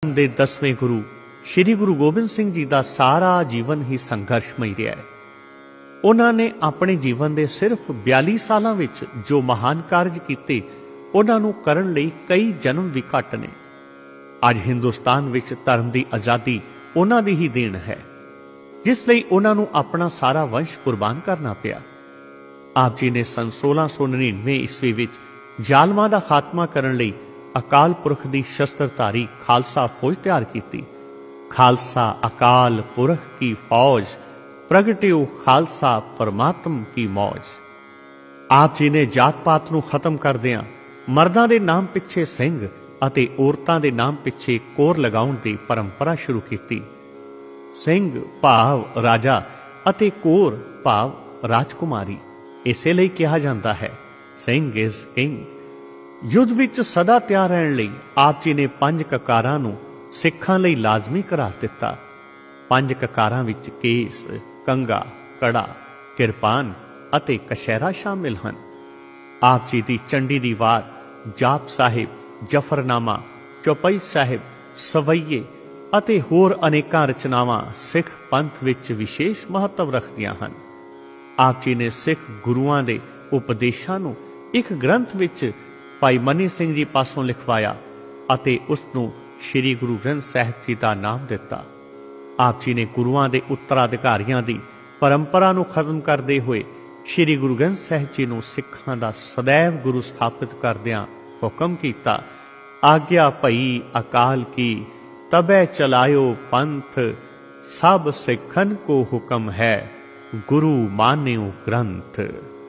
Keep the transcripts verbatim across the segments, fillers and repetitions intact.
ਦੇ ਦਸਵੇਂ ਗੁਰੂ श्री गुरु गोबिंद सिंह जी का सारा जीवन ही संघर्षमई रहा है। उन्होंने अपने जीवन के सिर्फ बयाली सालों विच जो महान कार्य किए उन्होंने करन लई कई जन्म भी घट ने। अज हिंदुस्तान विच धर्म की आज़ादी उन्हां दी ही देन है, जिस लई उन्होंने अपना सारा वंश कुर्बान करना पिया। आप जी ने सन सोलह सौ नड़िनवे ईस्वी विच जालमां दा खात्मा करन लई अकाल पुरख की शस्त्रधारी खालसा फौज तैयार की। खालसा अकाल पुरख की फौज, प्रगट्यो खालसा परमात्म की मौज। आप जी ने जात पात नूं खत्म करदियां मर्दां दे नाम पिछे सिंह अते औरतां दे नाम पिछे कोर लगाउण दी परंपरा शुरू की। सिंह भाव राजा अते कोर भाव राजकुमारी, इसे लई कहा जाता है सिंह इज किंग। युद्ध विच सदा तैयार रहण लई आप जी ने पंज ककारां नूं सिखां लई लाजमी करार दिता। पंज ककारां विच केस, कंगा, कड़ा, किरपान अते कशहरा शामिल हैं। आप जी दी चंडी दी वार, जाप साहिब, जफरनामा, चौपाई साहिब, सवैये अते होर अनेकां रचनावां सिख पंथ विच विशेष महत्व रखदियां हन। आप जी ने सिख गुरुआं दे उपदेशां नूं एक ग्रंथ विच भाई मनी सिंह जी पासों लिखवाया अते उसनूं श्री गुरु ग्रंथ साहिब जी का नाम दिता। आप जी ने गुरुआं दे उत्तराधिकारियों की परंपरा नूं खत्म करते हुए श्री गुरु ग्रंथ साहिब जी नूं सिखां दा सदैव गुरु स्थापित करदियां हुक्म कीता। आग्या भई अकाल की तबै चलायो पंथ, सब सिखन को हुक्म है गुरु मान्यो ग्रंथ।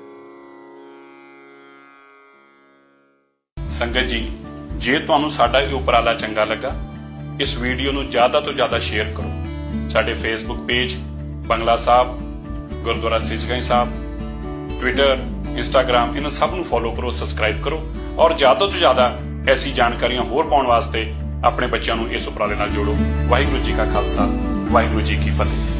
संगत जी, जे तुहानू साडा ये उपराला चंगा लगा, इस वीडियो नू ज़्यादा तो ज़्यादा शेयर करो। साडे फेसबुक पेज बंगला साहब, गुरुद्वारा सिचगांई साहब, ट्विटर, इंस्टाग्राम, इन सब नू फॉलो करो, सबसक्राइब करो और ज़्यादा तो ज़्यादा ऐसी जानकारियां होर पाउण वास्ते अपने बच्चों नू इस उपराले नाल जोड़ो। वाहिगुरू जी का खालसा, वाहिगुरू जी की फतेह।